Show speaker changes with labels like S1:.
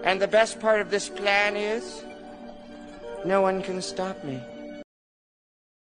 S1: And the best part of this plan is, no one can stop me.